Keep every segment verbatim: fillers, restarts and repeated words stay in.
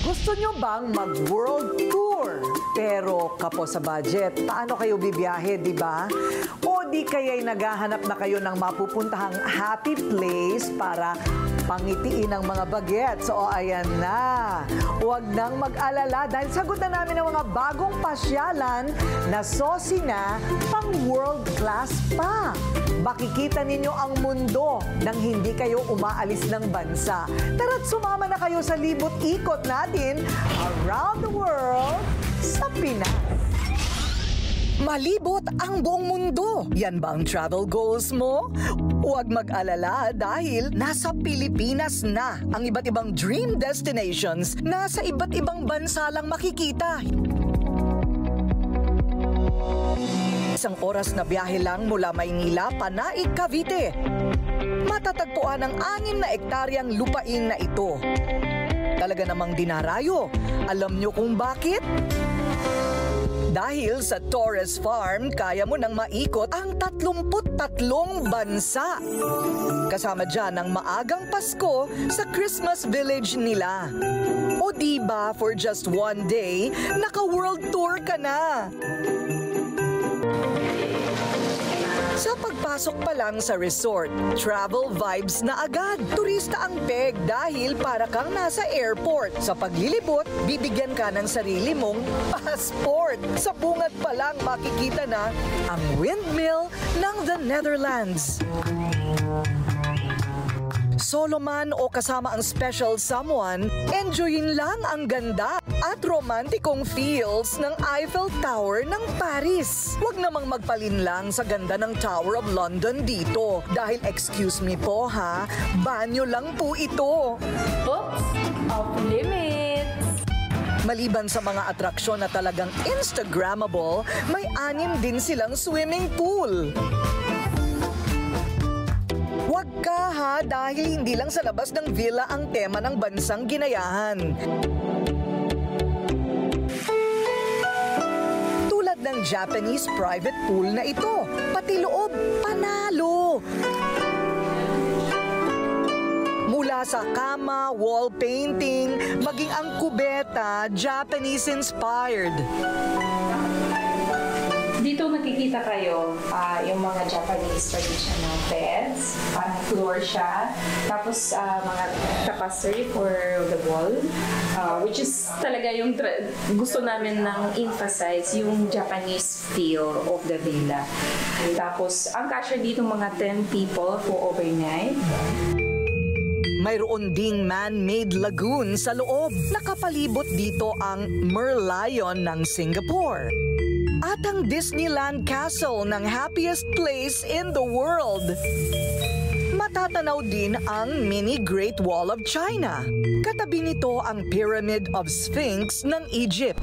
Gusto nyo bang mag-world tour? Pero kapo sa budget, paano kayo bibiyahe, di ba? O di kaya'y naghahanap na kayo ng mapupuntahang happy place para pangitiin ang mga bagets. So, ayan na. Huwag nang mag-alala dahil sagot na namin ang mga bagong pasyalan na saucy na pang world class pa. Makikita ninyo ang mundo nang hindi kayo umaalis ng bansa. Tara't sumama na kayo sa libot-ikot natin around the world sa Pinas. Malibot ang buong mundo. Yan ba ang travel goals mo? Huwag mag-alala dahil nasa Pilipinas na ang iba't ibang dream destinations na sa iba't ibang bansa lang makikita. Isang oras na biyahe lang mula Maynila, Panay, Cavite. Matatagpuan ang anim na ektaryang lupain na ito. Talaga namang dinarayo. Alam nyo kung bakit? Dahil sa Torres Farm, kaya mo nang maikot ang tatlumput tatlong bansa. Kasama dyan ang maagang Pasko sa Christmas Village nila. O diba, for just one day, naka-world tour ka na. Sa pagpasok pa lang sa resort, travel vibes na agad. Turista ang peg dahil para kang nasa airport. Sa paglilibot, bibigyan ka ng sarili mong passport. Sa bungad pa lang makikita na ang windmill ng the Netherlands. Solo man o kasama ang special someone, enjoyin lang ang ganda at romantikong feels ng Eiffel Tower ng Paris. Huwag namang magpalinlang sa ganda ng Tower of London dito. Dahil excuse me po ha, banyo lang po ito. Oops, off limits. Maliban sa mga atraksyon na talagang Instagrammable, may anim din silang swimming pool. Huwag ka ha, dahil hindi lang sa labas ng villa ang tema ng bansang ginayahan. Tulad ng Japanese private pool na ito, pati loob, panalo! Mula sa kama, wall painting, maging ang kubeta, Japanese-inspired. Dito makikita kayo uh, yung mga Japanese traditional beds, parang floor siya, tapos uh, mga tapestry for the wall, uh, which is talaga yung gusto namin nang emphasize yung Japanese feel of the villa. Tapos ang kasya dito mga ten people for overnight. Mayroon ding man-made lagoon sa loob. Nakapalibot dito ang Merlion ng Singapore. At ang Disneyland Castle ng happiest place in the world. Matatanaw din ang mini Great Wall of China. Katabi nito ang Pyramid of Sphinx ng Egypt.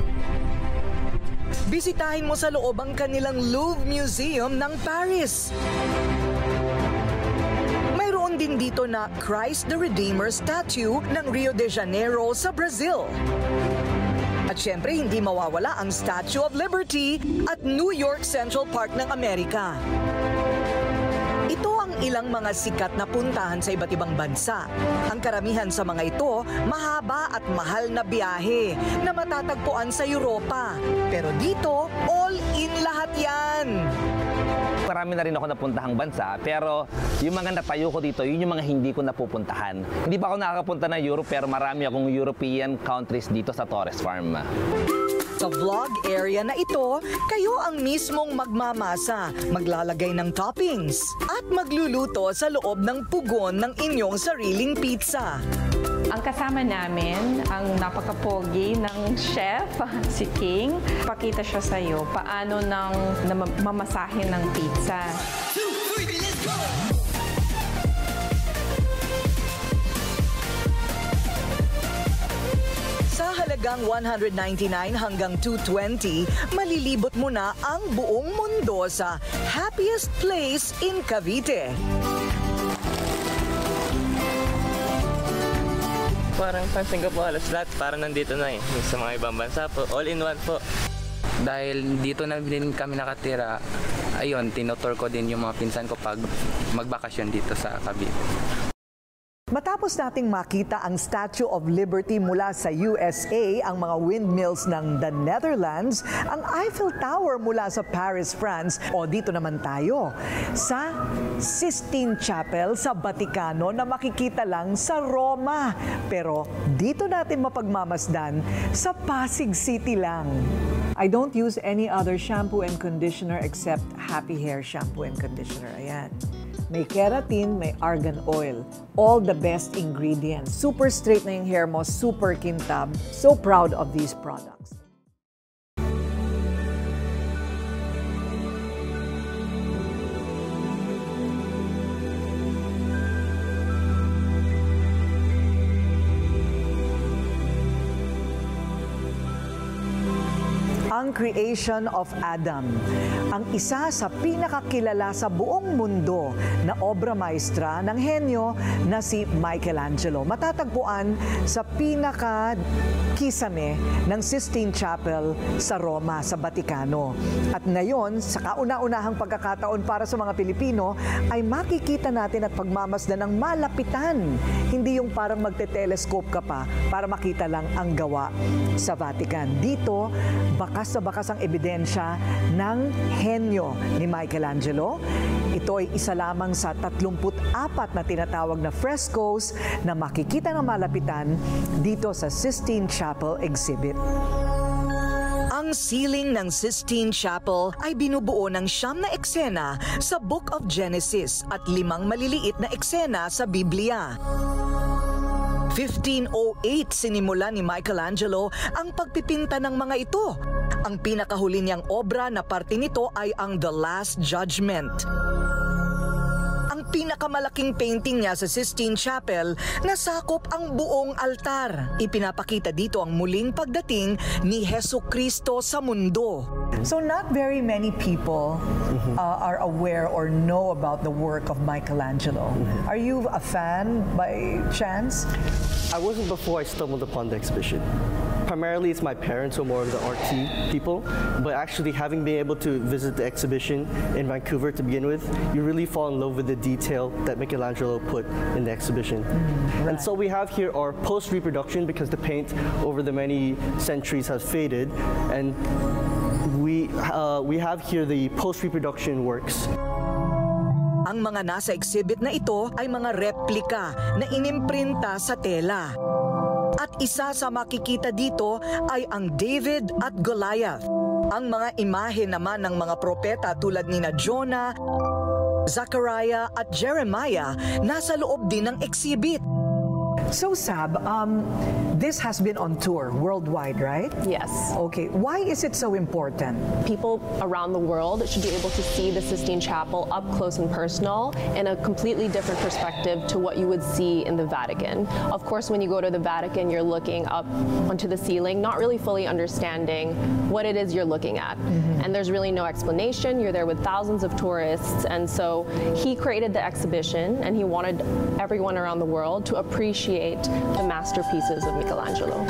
Bisitahin mo sa loob ang kanilang Louvre Museum ng Paris. Mayroon din dito na Christ the Redeemer statue ng Rio de Janeiro sa Brazil. At syempre, hindi mawawala ang Statue of Liberty at New York Central Park ng Amerika. Ito ang ilang mga sikat na puntahan sa iba't ibang bansa. Ang karamihan sa mga ito, mahaba at mahal na biyahe na matatagpuan sa Europa. Pero dito, all-in lahat yan! Marami na rin ako napuntahang bansa, pero yung mga natayo ko dito, yun yung mga hindi ko napupuntahan. Hindi pa ako nakakapunta ng Europe, pero marami akong European countries dito sa Torres Farm. Sa vlog area na ito, kayo ang mismong magmamasa, maglalagay ng toppings, at magluluto sa loob ng pugon ng inyong sariling pizza. Ang kasama namin, ang napakapogi ng chef, si King. Pakita siya sa iyo paano nang mamasahin ng pizza. Two, three, let's go! Sa halagang one hundred ninety-nine hanggang two twenty, malilibot mo na ang buong mundo sa happiest place in Cavite. Parang pansin ko po halos lahat, parang nandito na eh. Sa mga ibang bansa po, all in one po. Dahil dito na din kami nakatira, ayun, tinotour ko din yung mga pinsan ko pag magbakasyon dito sa Cavite. Matapos nating makita ang Statue of Liberty mula sa U S A, ang mga windmills ng the Netherlands, ang Eiffel Tower mula sa Paris, France, o dito naman tayo sa Sistine Chapel sa Vaticano na makikita lang sa Roma. Pero dito natin mapagmamasdan sa Pasig City lang. I don't use any other shampoo and conditioner except Happy Hair Shampoo and Conditioner. Ayan. May keratin, may argan oil. All the best ingredients. Super straight na yung hair mo, super kintab. So proud of these products. Ang creation of Adam, ang isa sa pinakakilala sa buong mundo na obra maestra ng henyo na si Michelangelo. Matatagpuan sa pinaka-kisame ng Sistine Chapel sa Roma, sa Vaticano. At ngayon, sa kauna-unahang pagkakataon para sa mga Pilipino, ay makikita natin at pagmamasdan ng malapitan. Hindi yung parang magte-telescope ka pa para makita lang ang gawa sa Vatican. Dito, bakas sa bakas ang ebidensya ng henyo ni Michelangelo. Ito ay isa lamang sa tatlumput apat na tinatawag na frescoes na makikita ng malapitan dito sa Sistine Chapel exhibit. Ang ceiling ng Sistine Chapel ay binubuo ng siyam na eksena sa Book of Genesis at limang maliliit na eksena sa Biblia. fifteen oh eight sinimula ni Michelangelo ang pagpipinta ng mga ito. Ang pinakahuli niyang obra na parte nito ay ang The Last Judgment. Ang pinakamalaking painting niya sa Sistine Chapel nasakop ang buong altar. Ipinapakita dito ang muling pagdating ni Hesukristo sa mundo. So not very many people uh, are aware or know about the work of Michelangelo. Are you a fan by chance? I wasn't before I stumbled upon the exhibition. Primarily, it's my parents who are more of the artsy people, but actually having been able to visit the exhibition in Vancouver to begin with, you really fall in love with the detail that Michelangelo put in the exhibition. Mm, right. And so we have here our post-reproduction because the paint over the many centuries has faded, and we, uh, we have here the post-reproduction works. Ang mga nasa exhibit na ito ay mga replika na inimprinta sa tela. At isa sa makikita dito ay ang David at Goliath. Ang mga imahe naman ng mga propeta tulad ni na Jonah, Zachariah at Jeremiah nasa loob din ng exhibit. So Sab, um, this has been on tour worldwide, right? Yes. Okay, why is it so important? People around the world should be able to see the Sistine Chapel up close and personal in a completely different perspective to what you would see in the Vatican. Of course, when you go to the Vatican, you're looking up onto the ceiling, not really fully understanding what it is you're looking at. Mm-hmm. And there's really no explanation. You're there with thousands of tourists. And so he created the exhibition, and he wanted everyone around the world to appreciate the masterpieces of Michelangelo.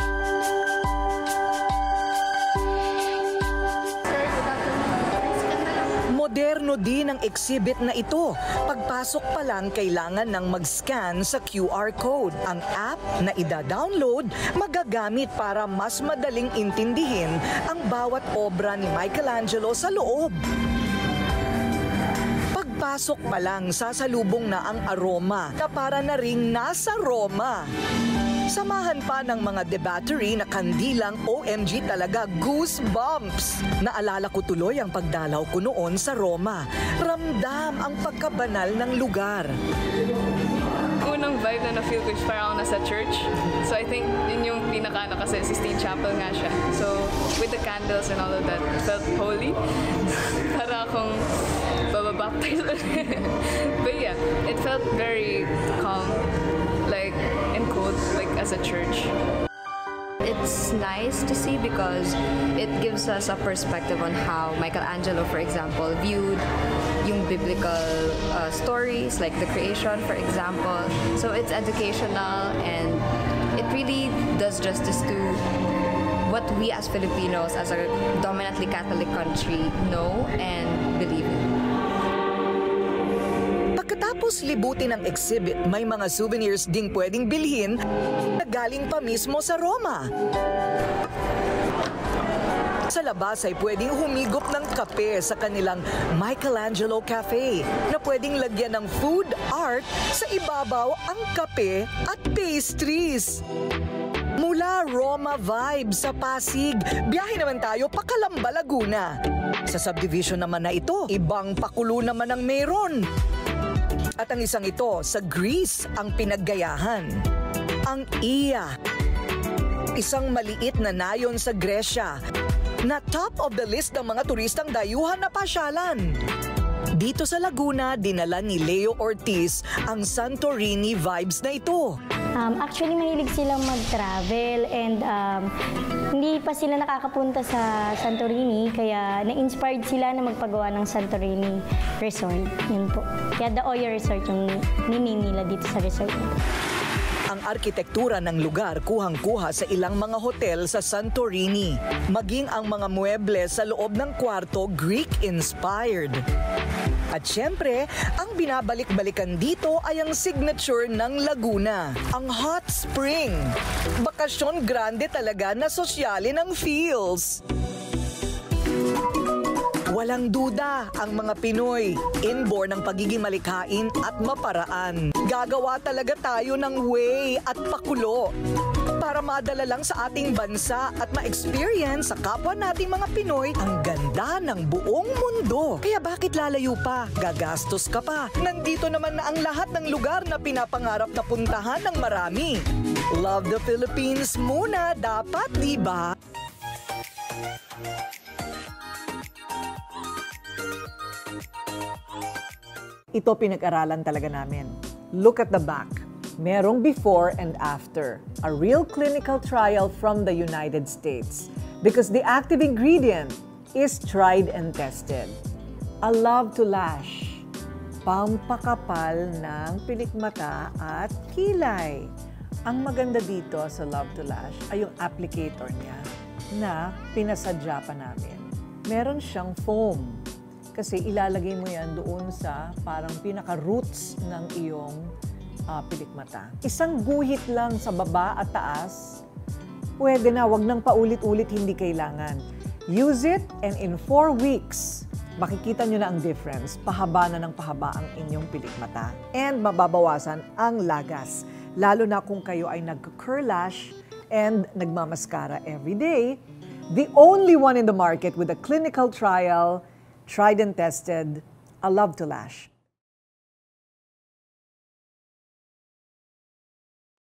Moderno din ang exhibit na ito. Pagpasok pa lang kailangan ng mag-scan sa Q R code. Ang app na ida-download magagamit para mas madaling intindihin ang bawat obra ni Michelangelo sa loob. Pagpasok pa lang, sasalubong na ang aroma na para na ring nasa Roma. Samahan pa ng mga debattery na kandilang O M G talaga, goosebumps. Naalala ko tuloy ang pagdalaw ko noon sa Roma. Ramdam ang pagkabanal ng lugar. Unang vibe na na-feel ko is parang ako nasa church. So I think yun yung pinaka-ano kasi Sistine Chapel nga siya. So with the candles and all of that, it felt holy. Para akong bababaptize. But yeah, it felt very calm, like, and cold, like as a church. It's nice to see because it gives us a perspective on how Michelangelo, for example, viewed yung biblical uh, stories, like the creation, for example. So it's educational and it really does justice to what we as Filipinos, as a dominantly Catholic country, know and believe in. Pagkatapos libutin ang exhibit, may mga souvenirs ding pwedeng bilhin na galing pa mismo sa Roma. Sa labas ay pwedeng humigop ng kape sa kanilang Michelangelo Cafe na pwedeng lagyan ng food art sa ibabaw ang kape at pastries. Mula Roma Vibe sa Pasig, biyahe naman tayo pa Calamba, Laguna. Sa subdivision naman na ito, ibang pakulo naman ang meron. At ang isang ito, sa Greece ang pinaggayahan. Ang Iya, isang maliit na nayon sa Gresya, na top of the list ng mga turistang dayuhan na pasyalan. Dito sa Laguna, dinala ni Leo Ortiz ang Santorini vibes na ito. Um, actually, mahilig silang mag-travel and um, hindi pa sila nakakapunta sa Santorini, kaya na-inspired sila na magpagawa ng Santorini Resort. Yun po. Kaya The Oyo Resort yung niname nila dito sa resort. Ang arkitektura ng lugar kuhang-kuha sa ilang mga hotel sa Santorini. Maging ang mga mueble sa loob ng kwarto Greek-inspired. At syempre, ang binabalik-balikan dito ay ang signature ng Laguna, ang hot spring. Bakasyon grande talaga na sosyalin ang feels. Walang duda ang mga Pinoy, inborn ng pagiging malikhain at maparaan. Gagawa talaga tayo ng way at pakulo para madala lang sa ating bansa at ma-experience sa kapwa nating mga Pinoy ang ganda ng buong mundo. Kaya bakit lalayo pa? Gagastos ka pa. Nandito naman na ang lahat ng lugar na pinapangarap na puntahan ng marami. Love the Philippines muna dapat, di ba? Ito pinag-aralan talaga namin. Look at the back. Merong before and after. A real clinical trial from the United States. Because the active ingredient is tried and tested. A love to lash. Pampakapal ng pilikmata at kilay. Ang maganda dito sa Love to Lash ay yung applicator niya na pinasadya pa namin. Meron siyang foam. Kasi ilalagay mo yan doon sa parang pinaka-roots ng iyong uh, pilikmata. Isang guhit lang sa baba at taas, pwede na, wag nang paulit-ulit, hindi kailangan. Use it and in four weeks, makikita nyo na ang difference. Pahaba na ng pahaba ang inyong pilikmata. And mababawasan ang lagas. Lalo na kung kayo ay nag-curl lash and nagmamaskara every day. The only one in the market with a clinical trial, tried and tested, A Love to Lash.